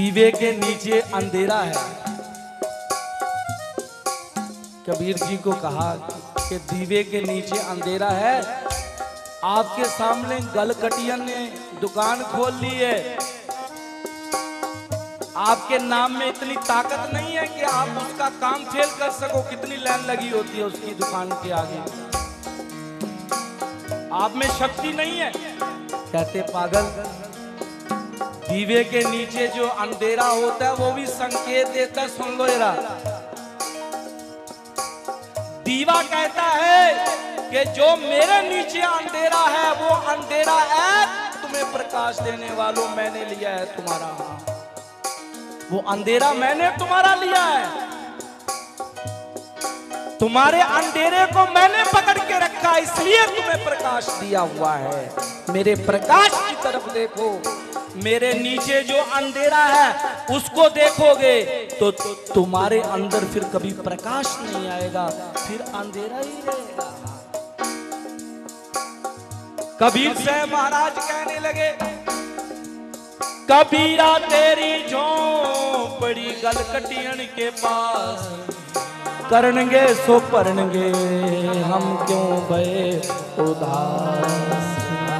दीवे के नीचे अंधेरा है। कबीर जी को कहा कि दीवे के नीचे अंधेरा है। आपके सामने गलकटियन ने दुकान खोल ली है। आपके नाम में इतनी ताकत नहीं है कि आप उसका काम फेल कर सको। कितनी लाइन लगी होती है उसकी दुकान के आगे। आप में शक्ति नहीं है। कहते पागल, दीवे के नीचे जो अंधेरा होता है वो भी संकेत देता है। सुन लो जरा, दीवा कहता है कि जो मेरे नीचे अंधेरा है वो अंधेरा है तुम्हें प्रकाश देने वालों मैंने लिया है तुम्हारा। वो अंधेरा मैंने तुम्हारा लिया है। तुम्हारे अंधेरे को मैंने पकड़ के रखा, इसलिए तुम्हें प्रकाश दिया हुआ है। मेरे प्रकाश की तरफ देखो। मेरे नीचे जो अंधेरा है उसको देखोगे तो तुम्हारे अंदर फिर कभी प्रकाश नहीं आएगा, फिर अंधेरा ही रहेगा। कबीर से महाराज कहने लगे, कबीरा तेरी झोंपड़ी गलकटियन के पास, करनगे सो परनगे हम क्यों भये उदास।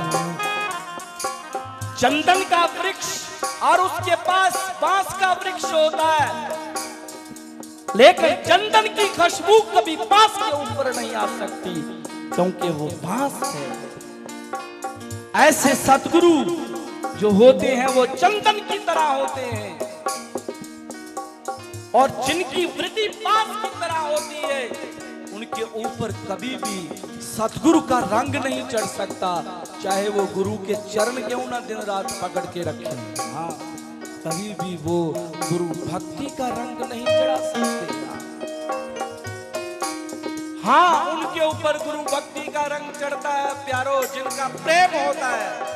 चंदन का वृक्ष और उसके पास बांस का वृक्ष होता है, लेकिन चंदन की खुशबू कभी बांस के ऊपर नहीं आ सकती, क्योंकि वो बांस है। ऐसे सतगुरु जो होते हैं वो चंदन की तरह होते हैं, और जिनकी वृत्ति बांस की तरह होती है उनके ऊपर कभी भी सतगुरु का रंग नहीं चढ़ सकता, चाहे वो गुरु के चरण क्यों ना दिन रात पकड़ के रखें। हाँ, कभी भी वो गुरु भक्ति का रंग नहीं चढ़ा सकते। हाँ, उनके ऊपर गुरु भक्ति का रंग चढ़ता है प्यारो, जिनका प्रेम होता है,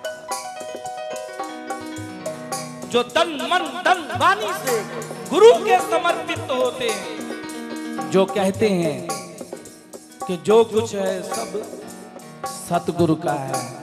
जो तन मन धन वाणी से गुरु के समर्पित होते हैं, जो कहते हैं कि जो कुछ है सब सतगुरु का है।